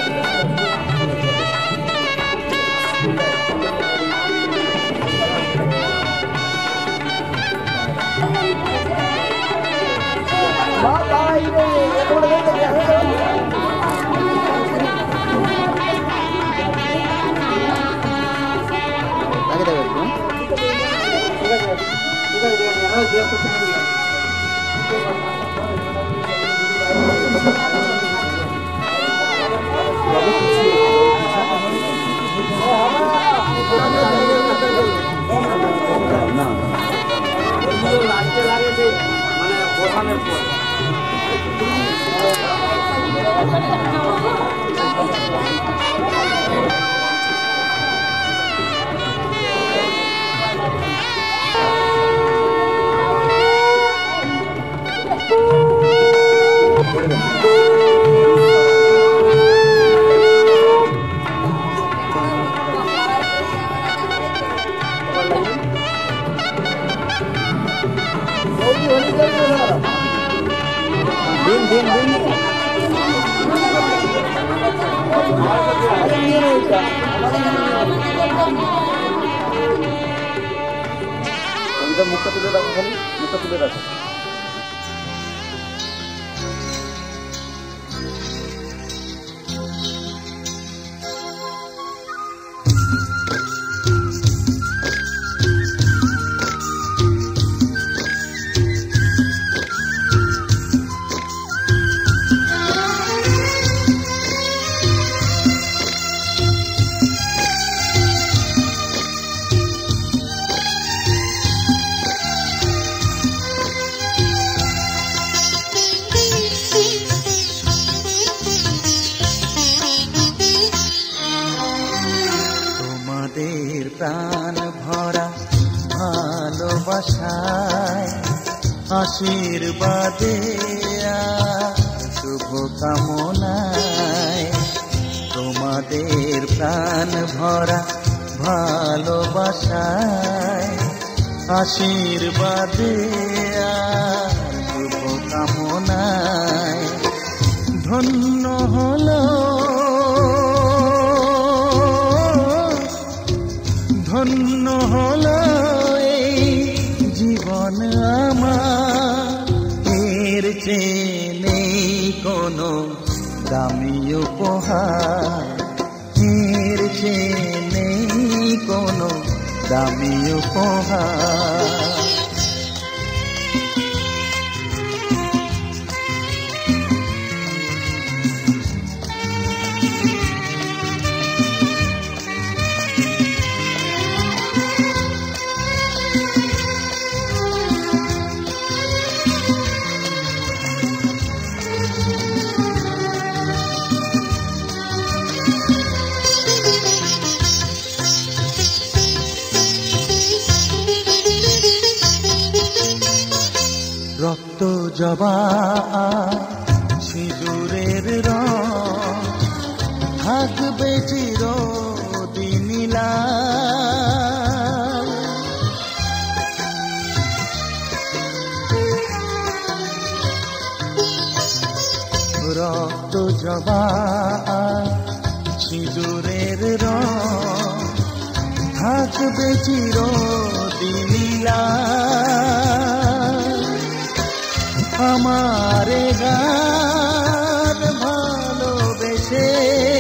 মুখটা তুলে রাখো, খালি মুখটা তুলে রাখো। প্রাণ ভরা ভালোবাসায় আশীর্বাদে শুভ কামনায়, তোমাদের প্রাণ ভরা ভালোবাসায় আশীর্বাদে শুভ কামনায় ধন্য হলো ধন্য হলো এই জীবন আমার, এর চেয়ে নেই কোনো দামি উপহার, এর চেয়ে নেই কোনো দামি উপহার। রক্ত জবা সিঁদুরের রং থাকবে চিরদিন লাল, রক্ত জবা সিঁদুরের রং থাকবে চিরদিন লাল। আমারে গান ভালোবেসে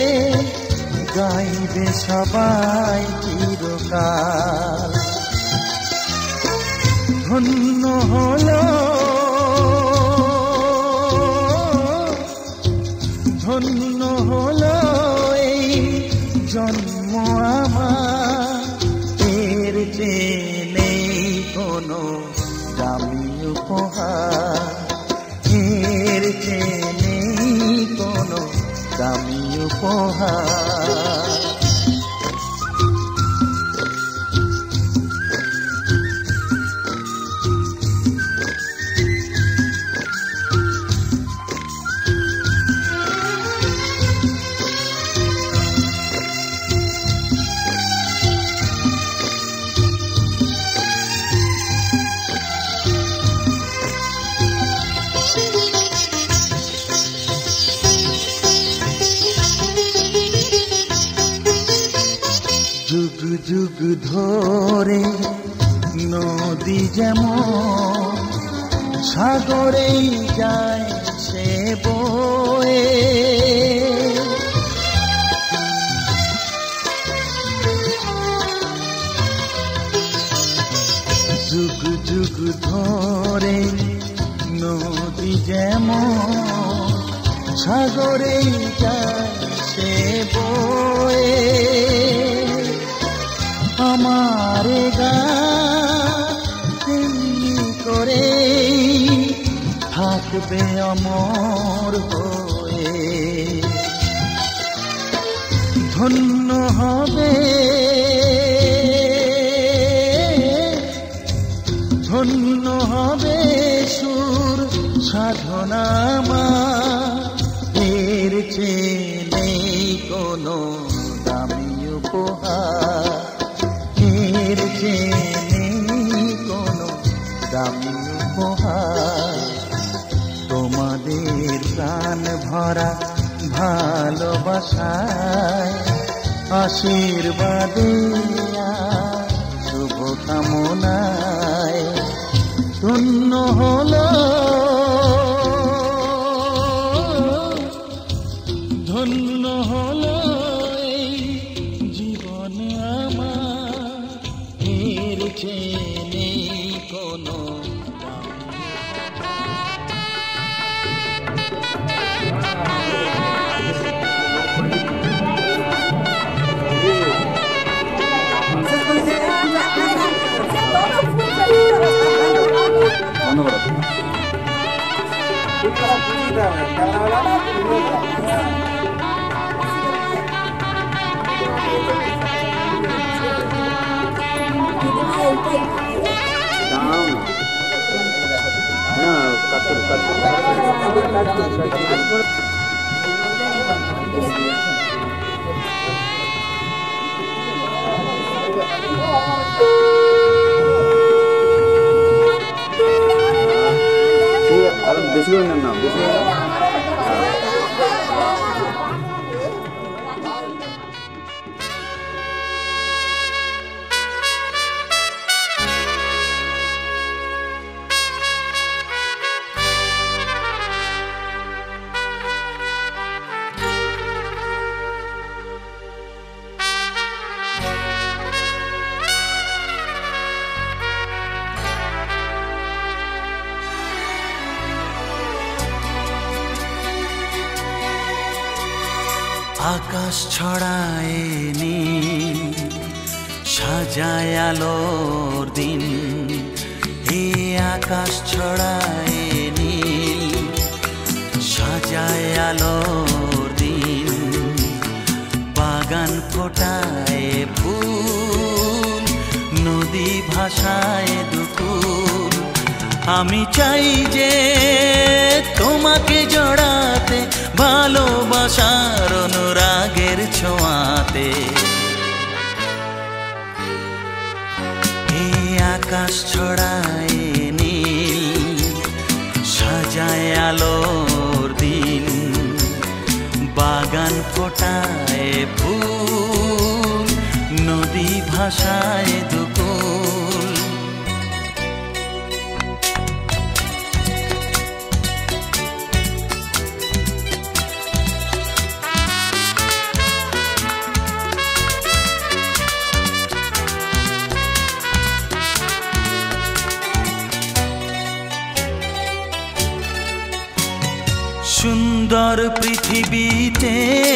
গাইবে সবাই চিরকাল। ধন্য হলো ধন্য হলো এই জন্ম আমার, এর চেয়ে নেই কোনো দামি উপহার, এর চেয়ে নেই কোনো দামি উপহার। যুগ ধরে নদী যেমন সাগরেই যায় সে বয়ে, যুগ যুগ ধরে নদী যেমন সাগরেই যায় সে বয়ে, আমার গান করে থাকবে অমর হয়ে, ধন্য হবে ধন্য হবে সুর সাধনা এর চেয়ে নেই কোনো দামি উপহার, এর চেয়ে নেই কোনো দামি উপহার। তোমাদের প্রাণ ভরা ভালোবাসায় আশীর্বাদে শুভ কামনায় ধন্য হলো, ধন্য হলো এই জীবন আমার, এর চেয়ে নেই কোনো বেশি করে নেন না, বেশি করে আকাশ ছড়ায় নীল সাজায় আলোর দিন, এই আকাশ ছড়ায় নীল সাজায় আলোর দিন, বাগান ফোটায় ফুল নদী ভাষায় দুকুল। আমি চাই যে তোমাকে জড়াতে ভালোবাসার অনুরাগের ছোঁয়াতে, এই আকাশ ছড়ায় নীল সাজায় আলোর দিন, বাগান ফোটায় ফুল নদী ভাষায় দুকুল। সুন্দর পৃথিবীতে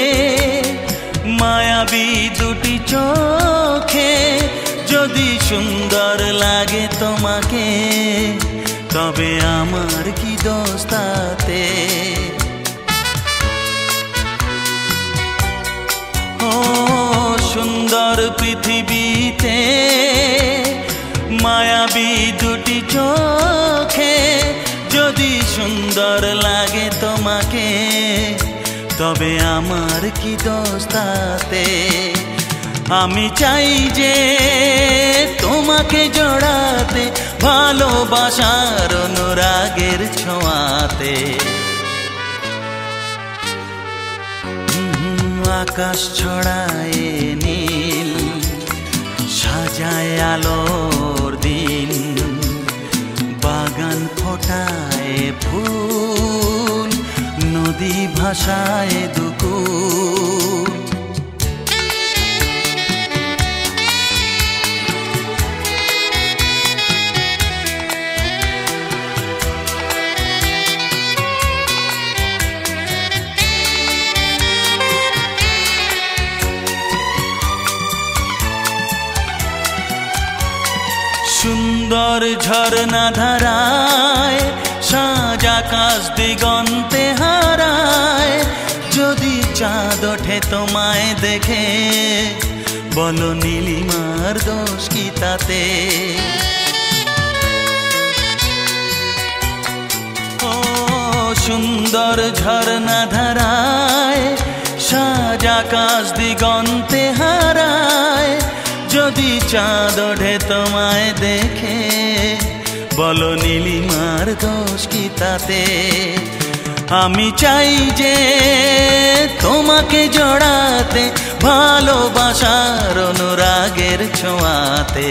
মায়াবী দুটি চোখে যদি সুন্দর লাগে তোমাকে, তবে আমার কি দোষ তাতে? ও সুন্দর পৃথিবীতে মায়াবী দুটি চোখে যদি সুন্দর লাগে তোমাকে, তবে আমার কি দোষ তাতে? আমি চাই যে তোমাকে জড়াতে ভালোবাসার অনুরাগের ছোঁয়াতে, আকাশ ছড়ায় নীল সাজায় আলোর দিন, বাগান ফোটায় ফুল, নদী ভাষায় দুকুল। সুন্দর ঝরনা ধারায় সাজ আকাশ দিগন্তে হারায়, যদি চাঁদ ওঠে তোমায় দেখে, বলো নীলিমার দোষ কি তাতে? ও সুন্দর ঝরনা ধারায় সাজ আকাশ দিগন্তে হারায়, যদি চাঁদ ওঠে তোমায় দেখে, বলো নীলিমার দোষ কি তাতে? আমি চাই যে তোমাকে জড়াতে, ভালোবাসার অনুরাগের ছোঁয়াতে।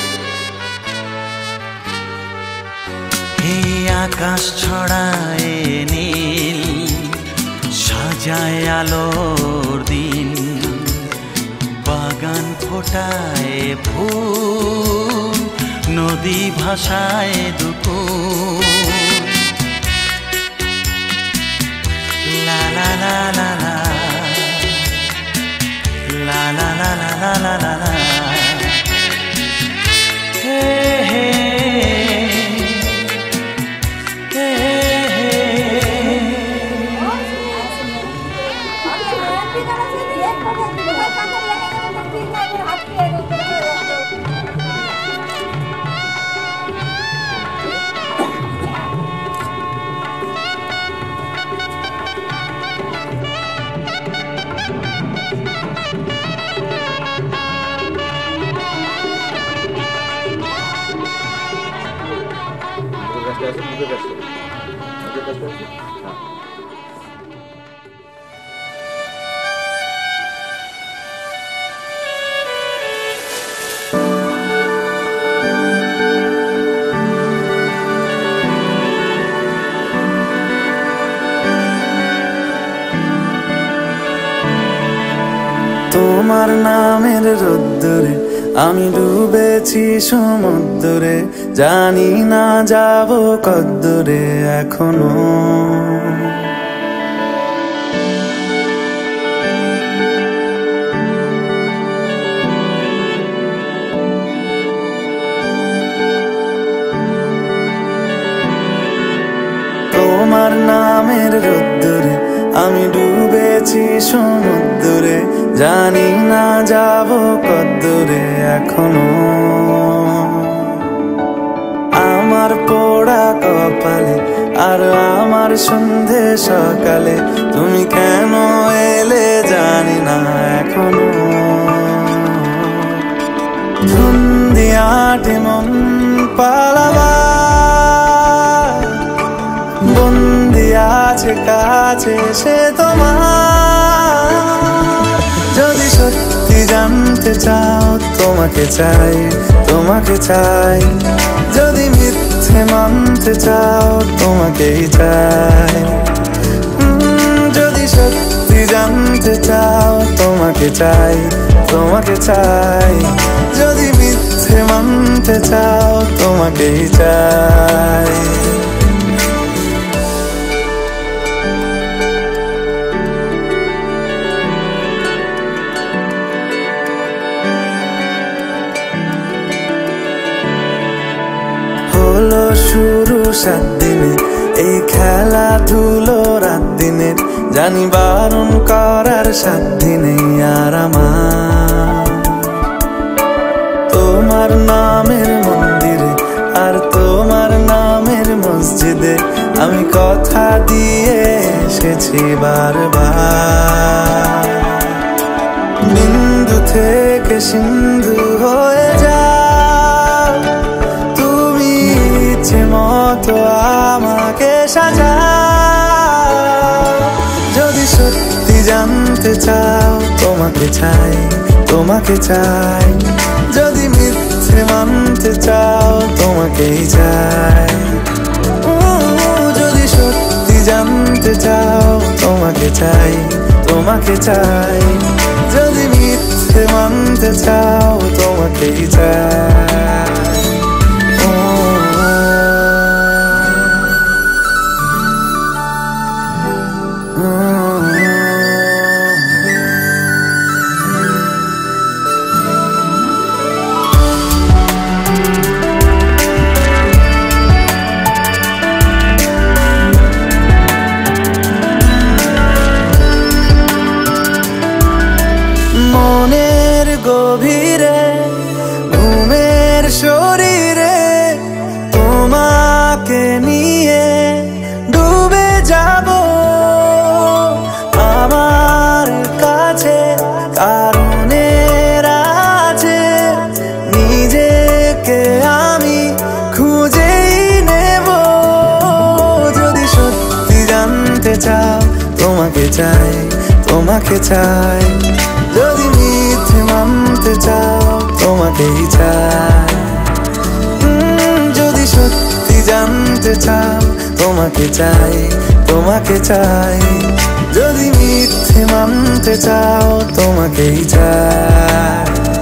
এই আকাশ ছড়ায় নীল, সাজায় আলোর দিন, বাগান ফোটায় ফুল, নদী ভাষায় দুকুল। লা লা লা লা লা, লা লা লা লা লা লা লা, হে হে হে হে। তোমার নামের রোদ্দুরে আমি ডুবেছি সমুদ্রে, জানি না যাব কদ্দুরে এখনো। তোমার নামের রোদ্দুরে আমি ডুবেছি সমুদ্রে, জানি না যাব কদ্দুরে এখনো। আমার পোড়া কপালে আর আমার সন্ধে সকালে, তুমি কেন এলে জানি না এখনো। ধুন্দিয়াটে মন পালাবার, বন্দি আছে কাছে সে তোমার। যদি সত্যি জানতে চাও তোমাকে চাই, তোমাকে চাই। যদি মিথ্যে মানতে চাও তোমাকেই চাই। যদি সত্যি জানতে চাও তোমাকে চাই, তোমাকে চাই। যদি মিথ্যে মানতে চাও তোমাকেই চাই। হলো শুরু 7 দিনে এই খেলাধুলো রাত দিনের, জানি বারণ করার সাধ্য নেই আর আমার। তোমার নামের মন্দিরে আর তোমার নামের মসজিদে আমি কথা দিয়ে এসেছি বারবার। বিন্দু থেকে সিন্ধু হয়ে যাও তুমি, ইচ্ছে মতো আমাকে সাজাও। যদি সত্যি জানতে চাও তোমাকে চাই, তোমাকে চাই, যদি মিথ্যে মানতে চাও তোমাকেই চাই, যদি সত্যি জানতে চাও তোমাকে চাই, তোমাকে চাই, যদি মিথ্যে মানতে চাও তোমাকেই চাই। মনের গভীরে ঘুমের শরীরে তোমাকে নিয়ে ডুবে যাব, আমার কাছে কারণের আছে, নিজেকে আমি খুঁজেই নেব, যদি সত্যি জানতে চাও তোমাকে চাই, তোমাকে চাই, যদি মিথ্যে মানতে চাও তোমাকেই চাই, যদি সত্যি জানতে চাও তোমাকে চাই, তোমাকে চাই, যদি মিথ্যে মানতে চাও তোমাকেই চাই।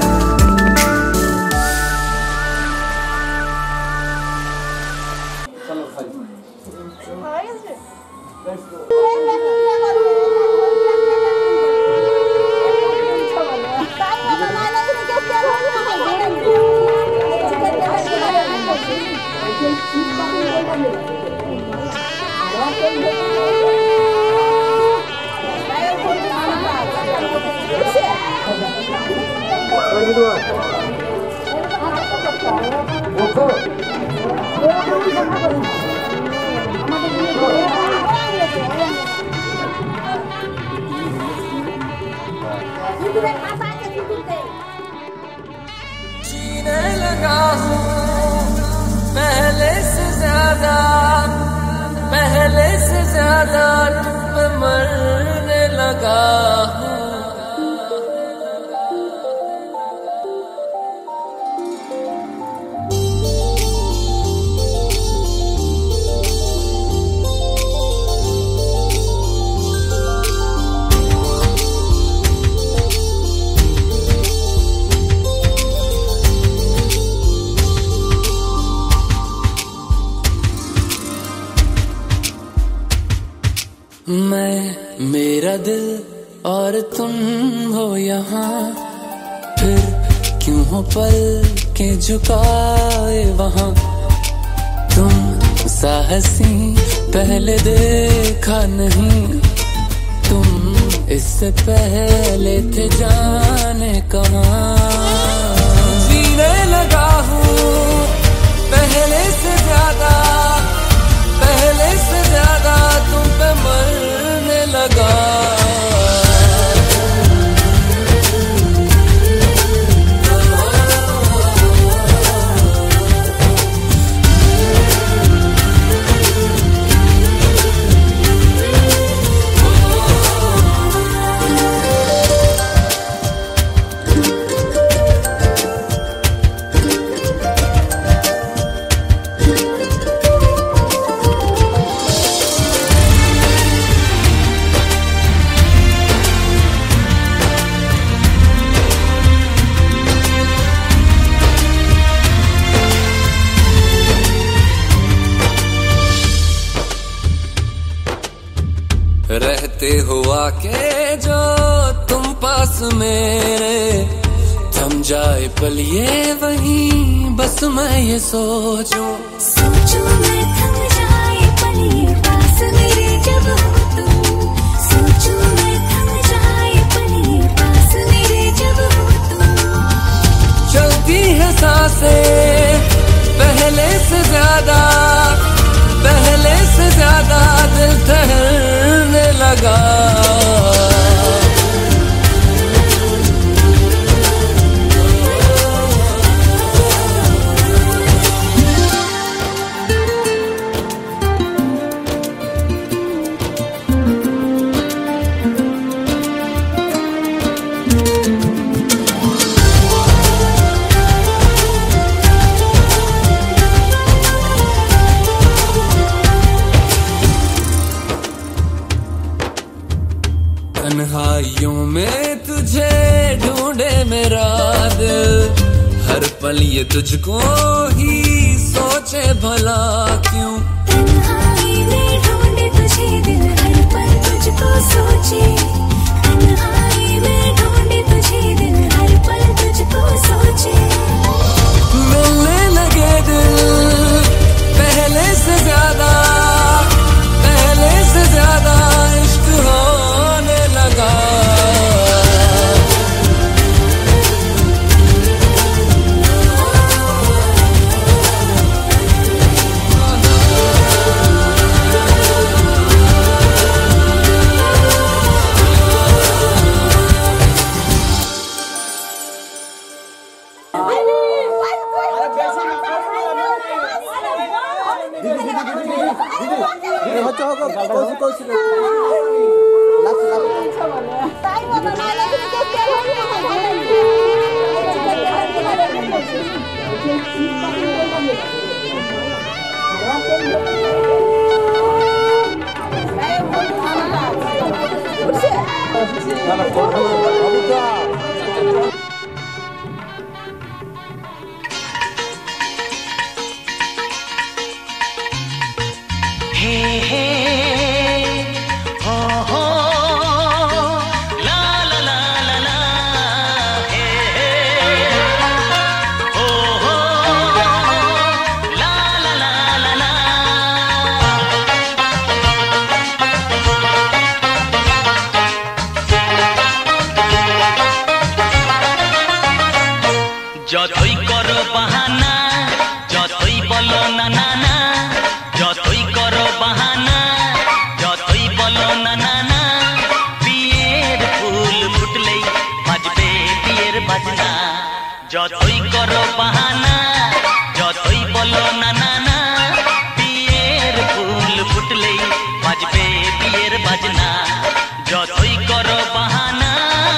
जीने लगा हूँ पहले से ज्यादा, पहले से ज्यादा तुम पे मरने लगा हूँ। मैं, मेरा दिल और तुम हो यहाँ, फिर क्यों हो पल के झुकाए वहाँ, तुम सा हंसी पहले देखा नहीं, तुम इससे पहले थे जाने कहाँ। जीने लगा हूँ पहले से ज्यादा, पहले से ज्यादा तुम पे मरने लगा। रहते हुआ के जो तुम पास मेरे, थम जाए पल ये वहीं बस मैं ये सोचूं, सोचूं मैं थम जाए पल ये पास मेरे जब हो तुम, सोचूं मैं थम जाए पल ये पास मेरे जब हो तुम। चलती है सांसें पहले से ज्यादा, पहले से ज्यादा दिल ठहरने लगा। पल ये तुझको ही सोचे भला क्यों। तन्हाई में ढूंढे तुझे दिल हर पल तुझको सोचे, तन्हाई में ढूंढे तुझे दिल हर पल तुझको सोचे। मिलने लगे दिल पहले से ज्यादा, पहले से ज्यादा इश्क होने लगा। যতই করো বাহানা, যতই বলো না না না, যতই করো বাহানা, যতই বলো না না না, বিয়ের ফুল ফুটলেই বাজবে বিয়ের বাজনা। যতই করো বাহানা, যতই বলো না না না, বিয়ের ফুল ফুটলেই বাজবে বিয়ের বাজনা। যতই করো বাহানা।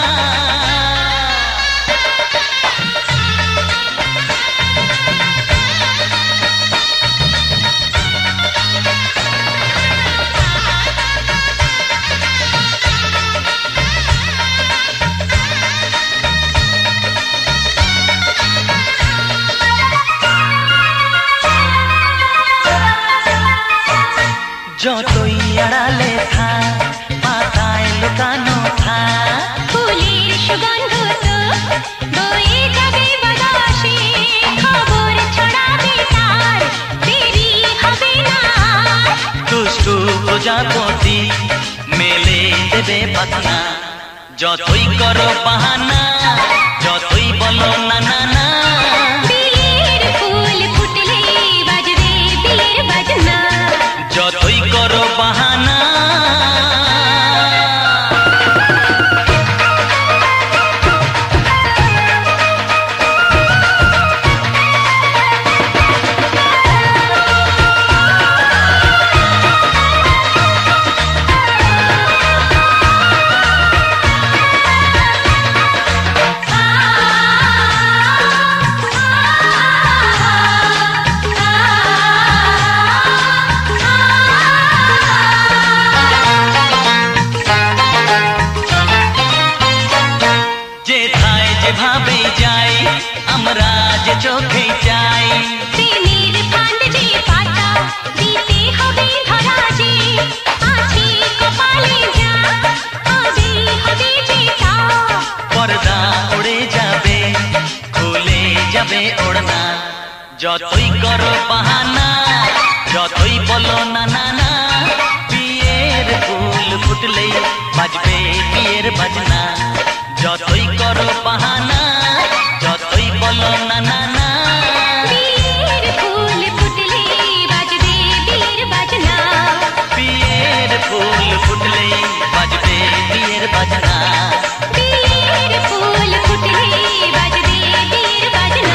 যতই আড়ালে থাক, পাতায় লুকানো থাক, ফুলের সুগন্ধ তো বয়ে যাবে বাতাসে, খবর ছড়াবে তার, দেরি হবে না। দুষ্টু প্রজাপতি মেলে দেবে পাখনা। যতই করো বাহানা, যতই বলো না না না, বিয়ের ফুল ফুটলে বাজবে বিয়ের বাজনা। যতই করো বাহানা। যেভাবে যাই আমরা যে চোখে যাই, প্রেমের ফান্ড যে পাতা দিতে হবে ধরা যে, আছে কপালে যা হবে হবে যেটা। পর্দা উড়ে যাবে, খুলে যাবে ওড়না। যতই করো বাহানা, যতই বলো না না না, বিয়ের ফুল ফুটলেই বাজবে বিয়ের বাজনা। যতই করো বাহানা, যতই বলো না না না, বিয়ের ফুল ফুটলে বাজবে বিয়ের বাজনা। বিয়ের ফুল ফুটলেই বাজবে বিয়ের বাজনা। বিয়ের ফুল ফুটলে বাজবে বিয়ের বাজনা।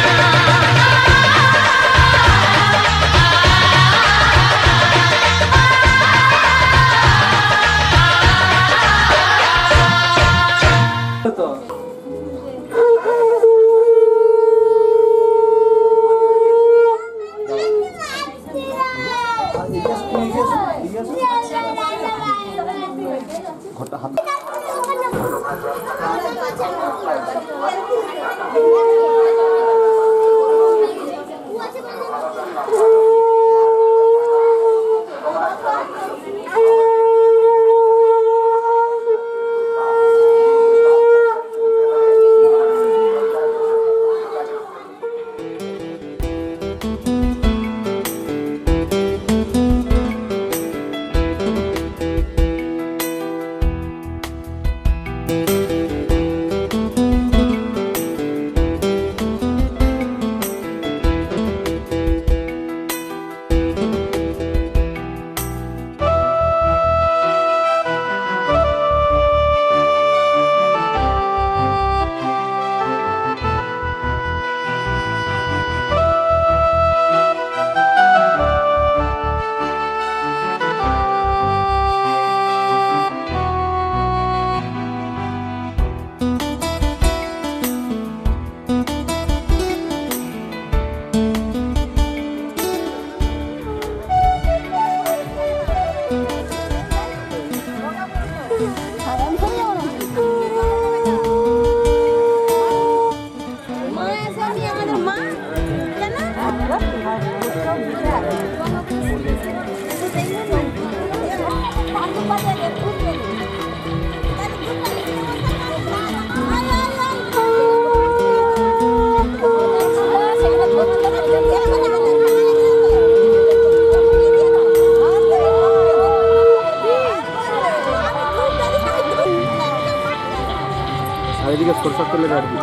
আর এদিকে সরষার তেলের আর কি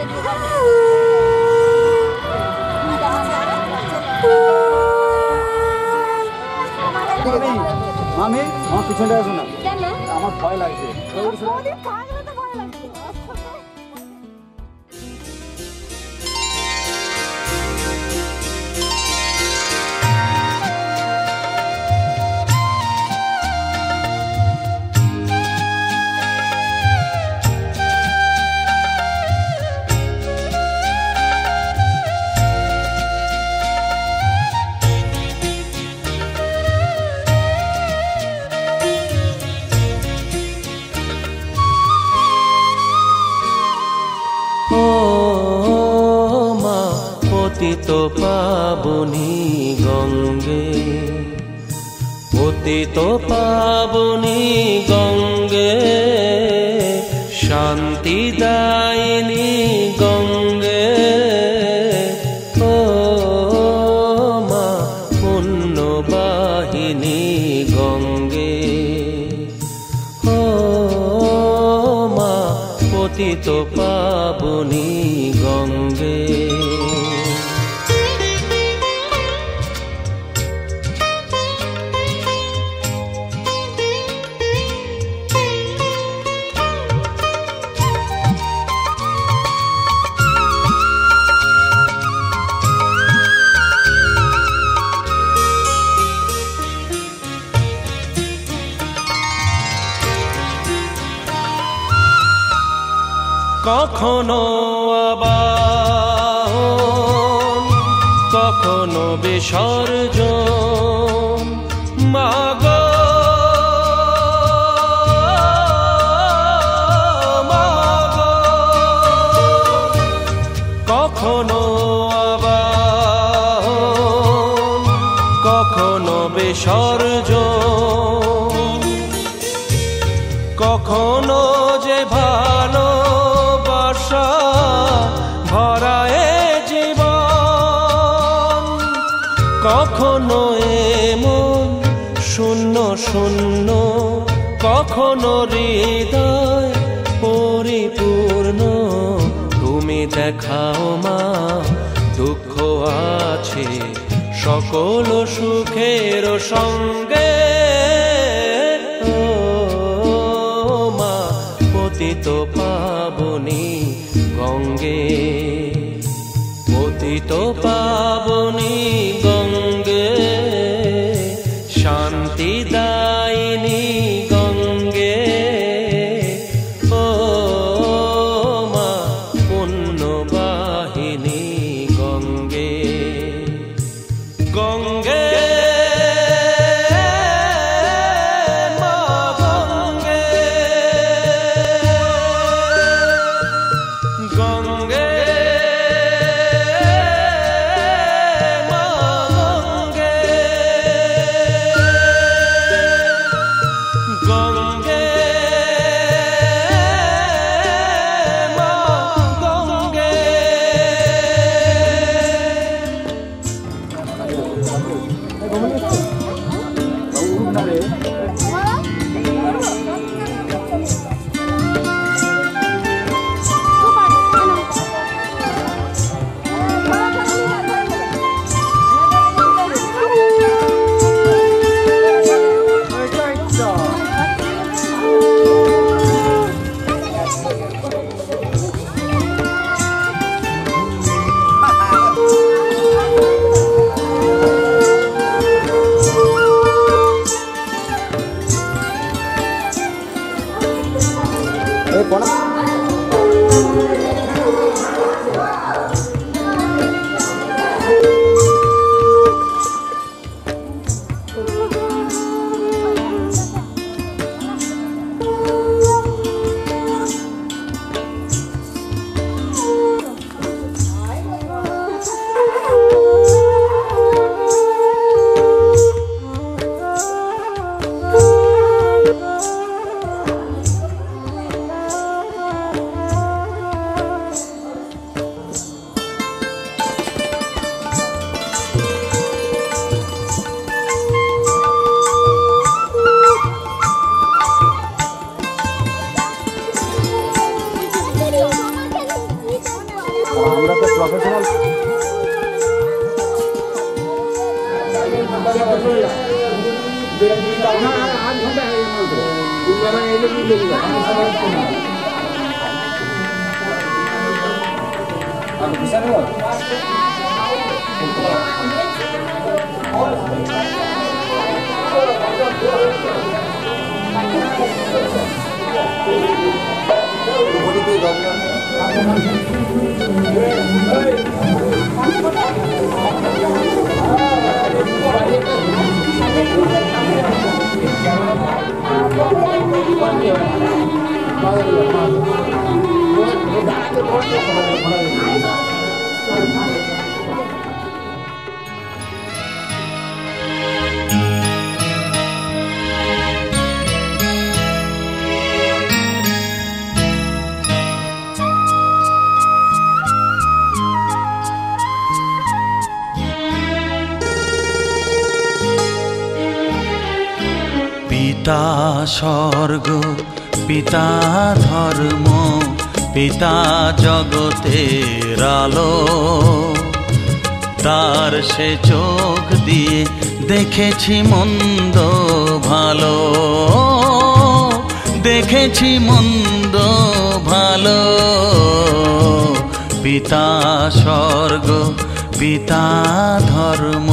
মামি আমার পিছনে আসো না আমার ভয় লাগছে পতিত পাবনী গঙ্গে পতিত পাবনী গঙ্গে শান্তিদায়িনী গঙ্গে ও মা পুণ্যবাহিনী গঙ্গে ও মা পতিত পাবনী গঙ্গে কখনো আবাহন কখনো বিসর্জন মাগো মাগো কখনো আবাহন কখনো বিসর্জন কখনো যে ভালো ভরায় জীবন কখনো এমন শূন্য শূন্য কখনো হৃদয় পরিপূর্ণ তুমি দেখাও মা দুঃখ আছে সকল সুখের সঙ্গে ও মা পতিত পাবনী গঙ্গে পতিত পাবনী গঙ্গে শান্তিদায়িনী গঙ্গে ও মা পুণ্যবাহিনী গঙ্গে গঙ্গে আমরা তো প্রফেশনাল। পিতা স্বর্গ, পিতা ধর্ম, পিতা জগতের আলো, তার সে চোখ দিয়ে দেখেছি মন্দ ভালো, দেখেছি মন্দ ভালো। পিতা স্বর্গ, পিতা ধর্ম।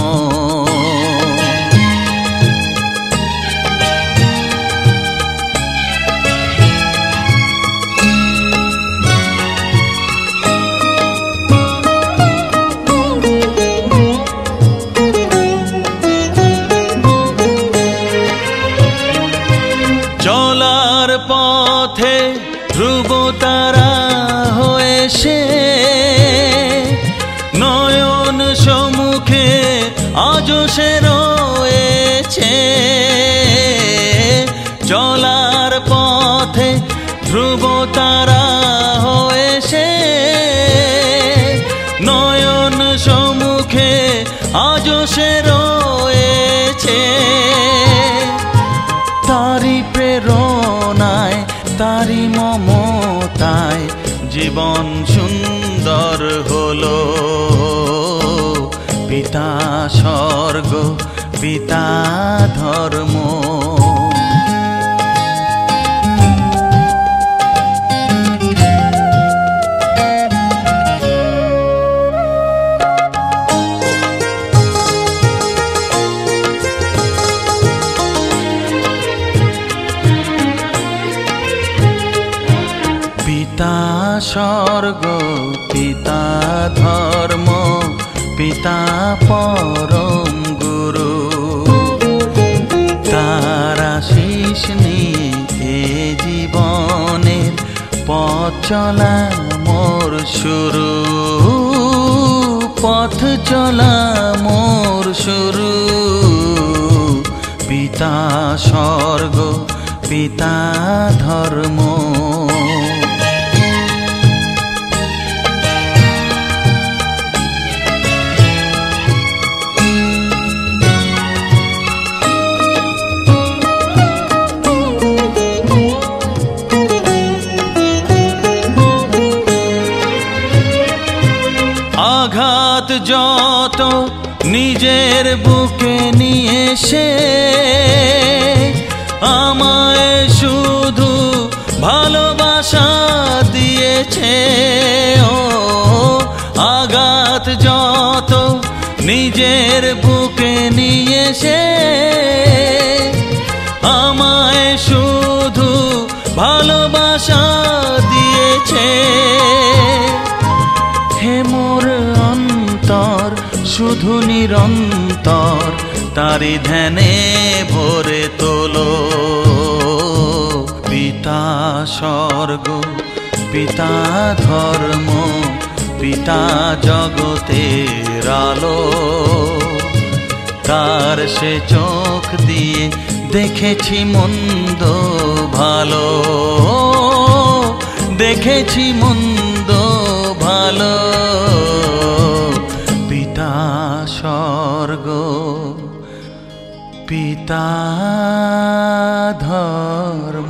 চলার পথে ধ্রুব তারা হয়ে সে নয়ন সম্মুখে আজও সে রয়েছে। চলার পথে ধ্রুব তারা হয়ে সে নয়ন সম্মুখে আজও সে রয়েছে। তারি প্রেরণায়, তারি মমতায় জীবন সুন্দর হলো। পিতা স্বর্গ, পিতা ধর্ম। পিতা স্বর্গ, পিতা ধর্ম, পিতা পরম গুরু। তার আশীষ নিয়ে এ জীবনের পথ চলা মোর শুরু, পথ চলা মোর শুরু। পিতা স্বর্গ, পিতা ধর্ম। আঘাত যত নিজের বুকে নিয়ে সে আমায় শুধু ভালোবাসা দিয়েছে। ও আঘাত যত নিজের বুকে নিয়ে সে আমায় শুধু ভালোবাসা দিয়েছে। হে মোর অন্তর শুধু নিরন্তর তারি ধ্যানে ভরে তোলো। পিতা স্বর্গ, পিতা ধর্ম, পিতা জগতের আলো। তার সে চোখ দিয়ে দেখেছি মন্দ ভালো, দেখেছি মন্দ ভালো। পিতা স্বর্গ, পিতা ধর্ম।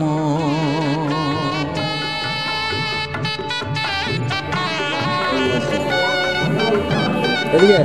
এদিকে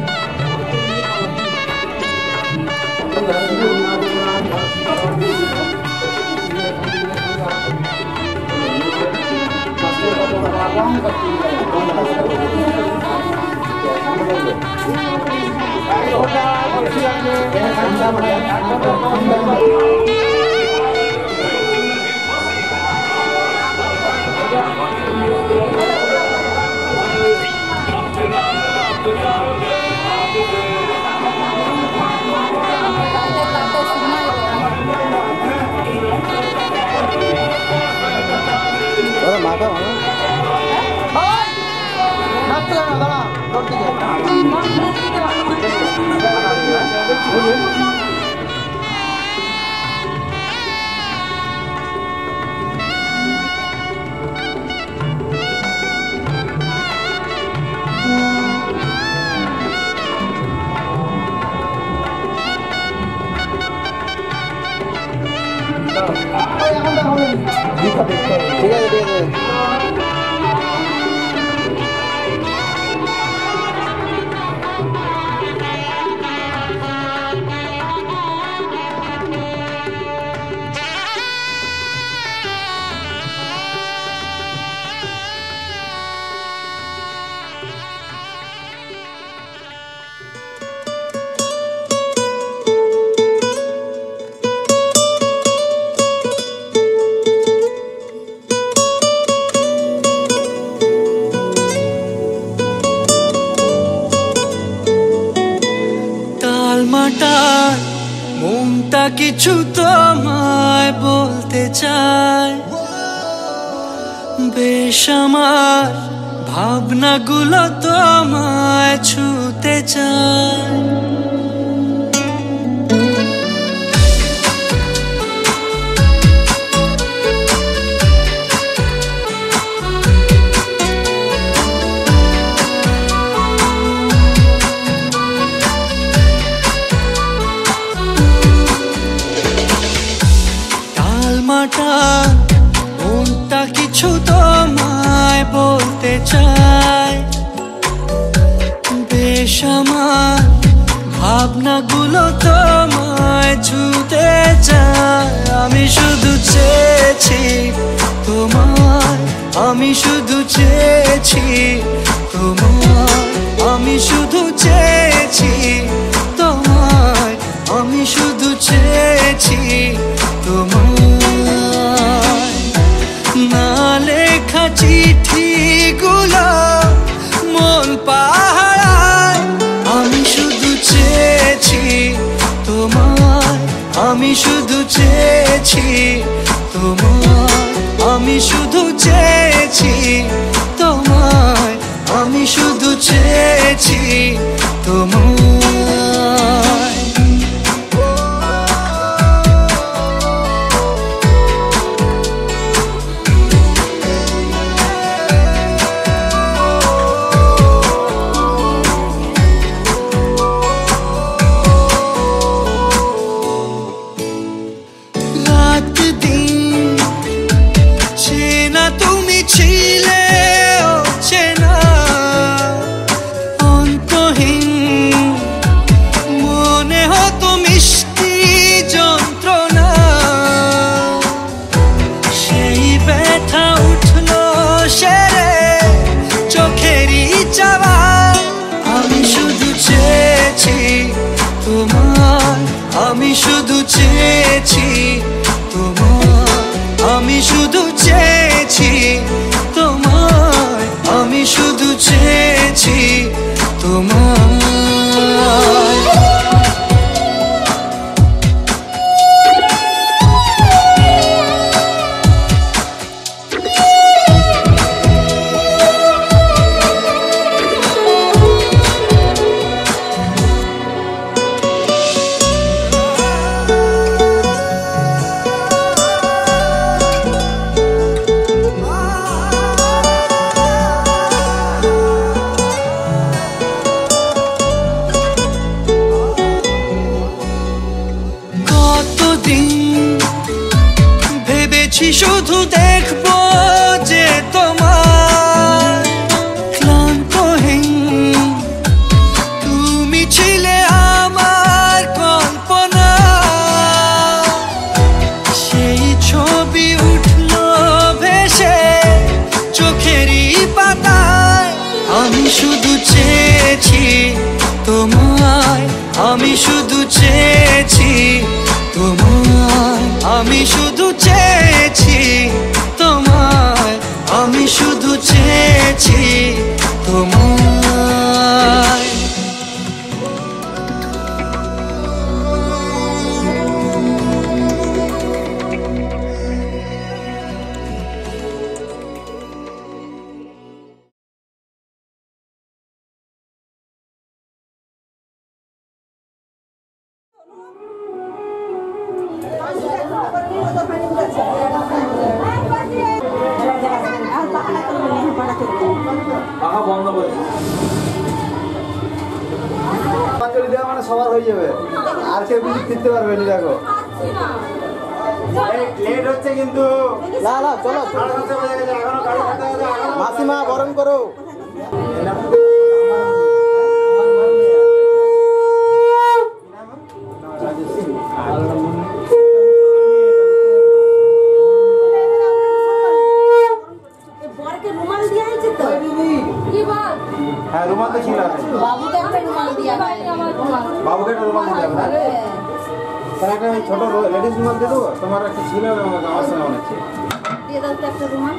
ঠিক আছে ঠিক আছে মাটার মনটা কিছু তোমায় বলতে চায়, বেশ আমার ভাবনাগুলো তোমায় ছুতে চায়। মনটা কিছু তোমায় বলতে চায়, বেশ আমার ভাবনাগুলো তোমায় ছুতে চায়। আমি শুধু চেয়েছি তোমায়, আমি শুধু চেয়েছি তোমায়, আমি শুধু চেয়েছি তোমায়, আমি শুধু চেয়েছি তোমায়। না লেখা চিঠিগুলো মন পাহারায়, আমি শুধু চেয়েছি তোমায়, আমি শুধু চেয়েছি তোমায়, আমি শুধু চেয়েছি তোমায়, আমি শুধু চেয়েছি তোমায়। ছিলে চেনা অন্তহীন, মনে হতো মিষ্টি যন্ত্রণা, সেই ব্যথা উঠলো সেরে চোখেরই চাওয়া। আমি শুধু চেয়েছি তোমায়, আমি শুধু চেয়েছি তোমায়, আমি শুধু চেয়েছি তোমায়, আমি শুধু চেয়েছি তোমায়। শুধু চেয়েছি তোমায়, আমি শুধু চেয়েছি তোমায়, আমি শুধু চেয়েছি তোমায়, আমি শুধু চেয়েছি তোমায়। পাখা বন্ধ করে দেওয়া মানে সবার হয়ে যাবে, আর কেউ কিছু ফিরতে পারবে না। দেখো লেট হচ্ছে কিন্তু। না না চলো, মাসিমা বরণ করো। হ্যাঁ রুমাল তো ছিল, বাবুকে একটা রুমাল দিয়া ভাই, বাবুকে একটা রুমাল দিতে হবে। তাহলে একটা ছোট লেডিস রুমাল দিয়ে দেবো। তোমার একটা ছিল আমার সঙ্গে অনেক ছিল, দিয়ে দাও তো একটা রুমাল।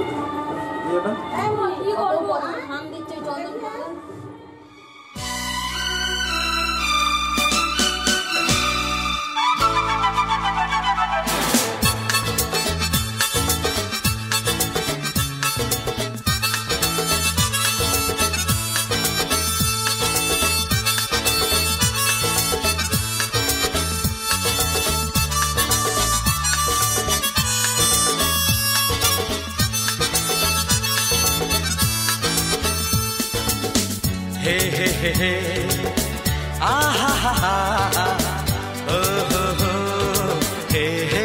हे हे हे हे आहा हा हा ओ हो हे हे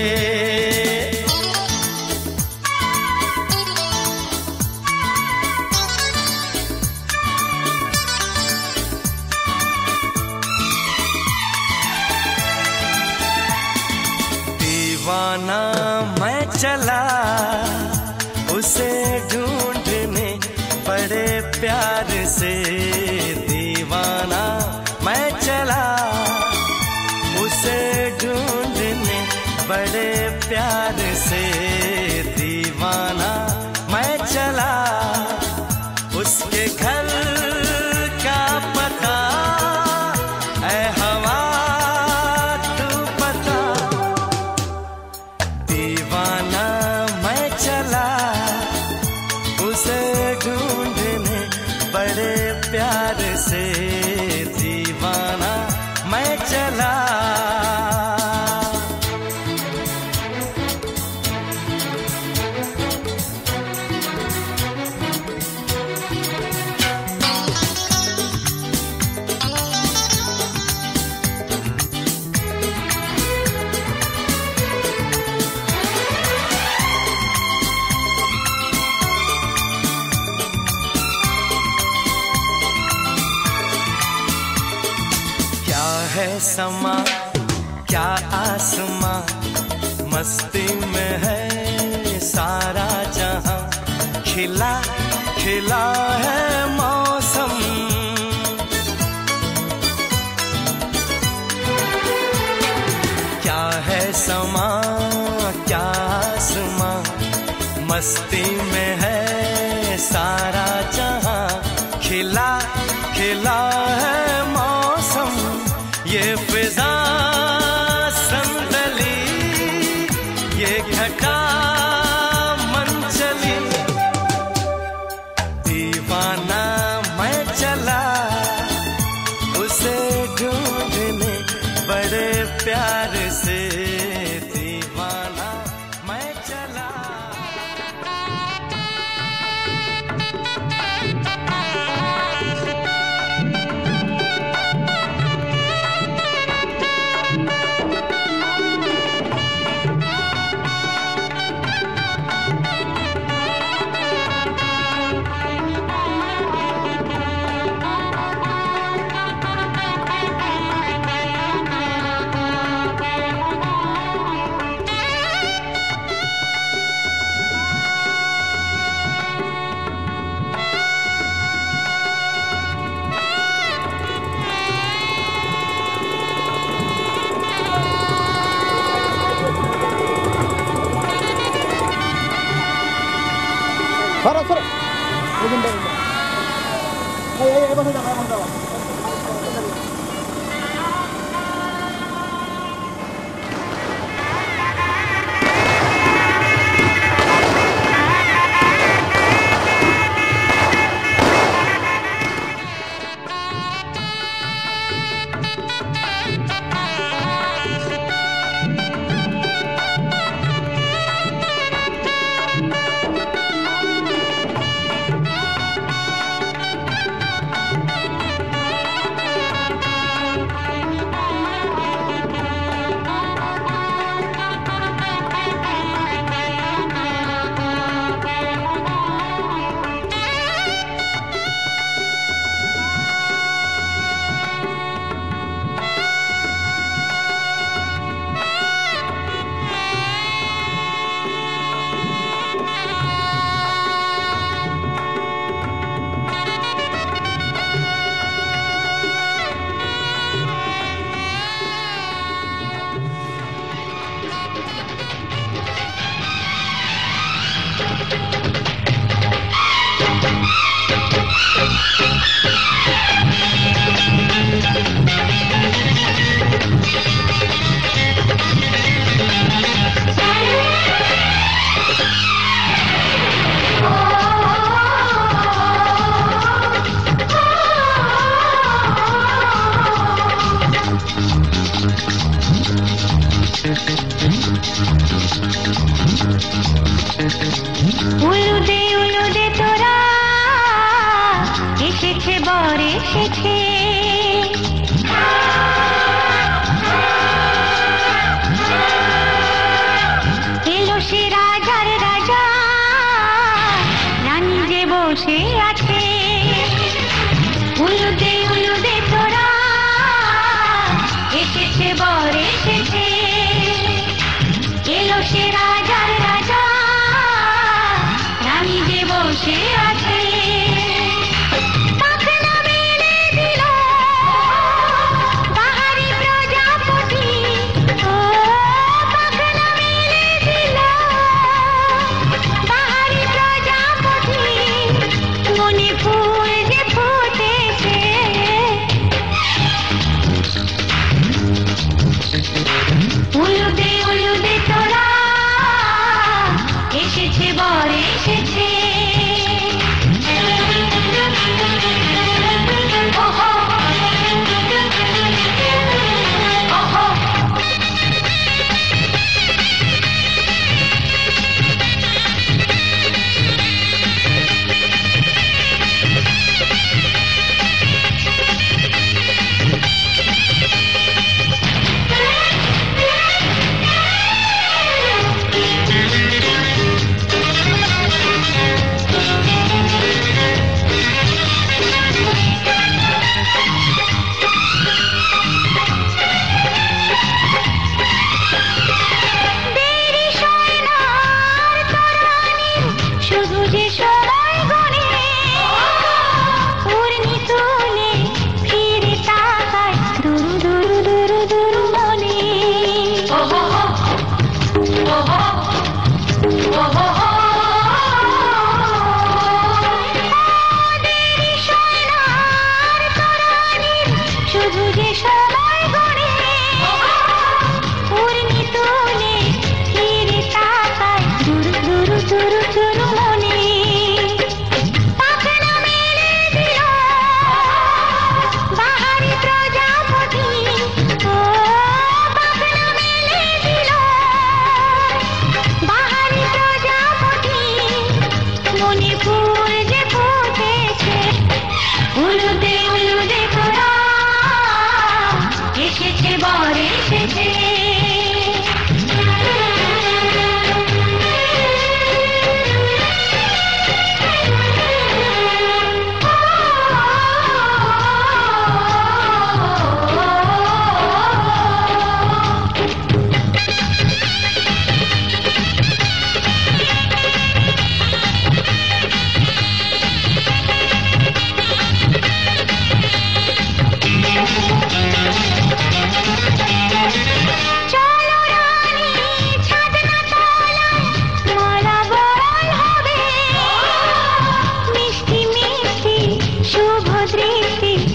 दीवाना मैं चला उसे ढूंढने बड़े प्यार से, दीवाना मैं चला उसे ढूंढने बड़े प्यार से, दीवाना मैं चला उसके घर का पता ऐ हवा तू पता, दीवाना मैं चला उसे ढूंढने बड़े प्यार से, दीवाना मैं चला। है समा क्या आसमां, मस्ती में है सारा जहां, खिला खिला है मौसम, क्या है समा क्या आसमां, मस्ती में है सारा जहां, खिला खिला है मौसम, ये फिजा संदली ये घटा मन चली, दीवाना উলুদে তোরা এসেছে বর এসেছে এলো সে রাজার রাজা রানী যে বসে আছে উলুদে তোরা এসেছে বর এসেছে এলো সে রাজার রাজা রানী যে বসে আছে পাখনা মেলে দিল বাহারি প্রজাপতি ও পাখনা মেলে দিল বাহারি প্রজাপতি মনে ফুল যে ফুটেছে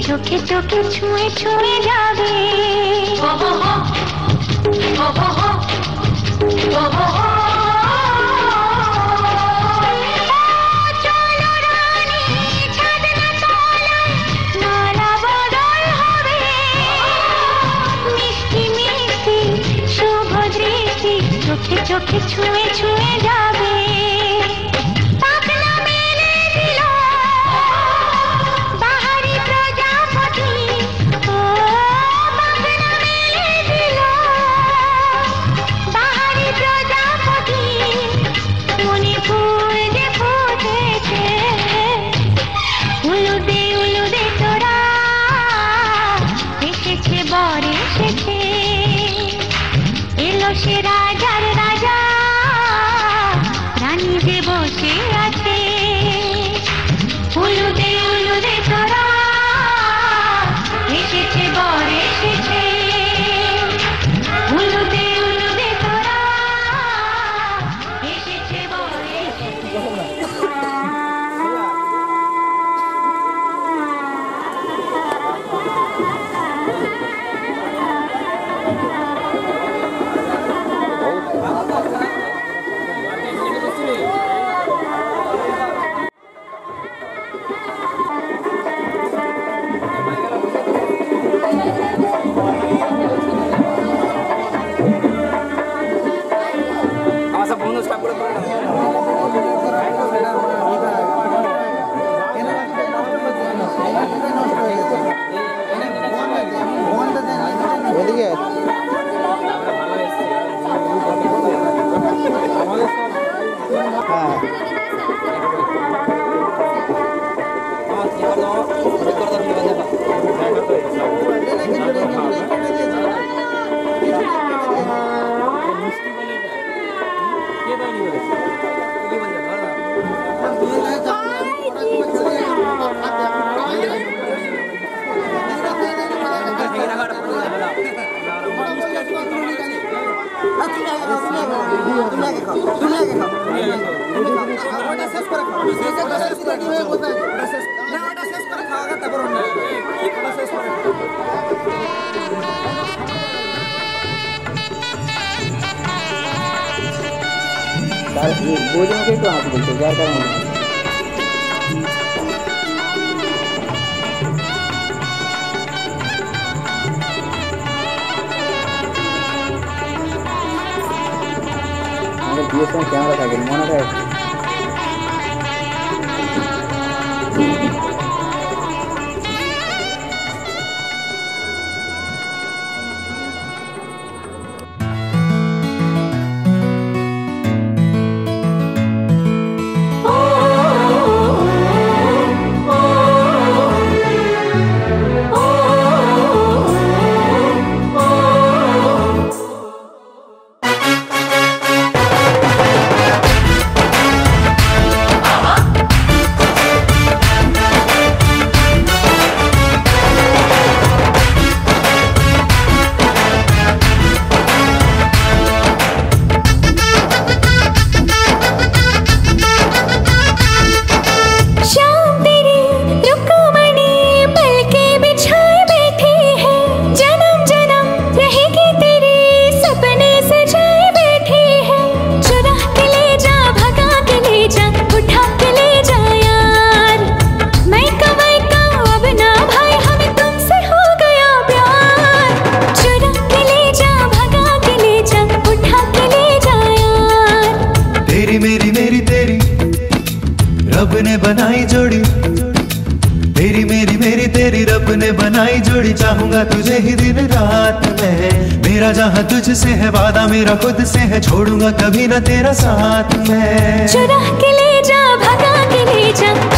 চোখে চোখে ছুঁয়ে ছুঁয়ে যাবে চলো রানী ছাদ না তলায় নালা বদল হবে মিষ্টি মিষ্টি শুভ দৃষ্টি চোখে চোখে ছুঁয়ে ছুঁয়ে যাবে সে রাজার রাজা রানী যে বসে আছে উলুদে উলুদে তোরা এসেছে বর এসেছে উলুদে উলুদে তোরা এসেছে বর भोजन के तो हाथ बोलते क्या करें कैमरा था मन है रब ने बनाई जोड़ी तेरी मेरी मेरी तेरी रब ने बनाई जोड़ी चाहूंगा तुझे ही दिन रात में मेरा जहाँ तुझसे है वादा मेरा खुद से है छोड़ूंगा कभी ना तेरा साथ में चुरा के ले जा भगा के ले जा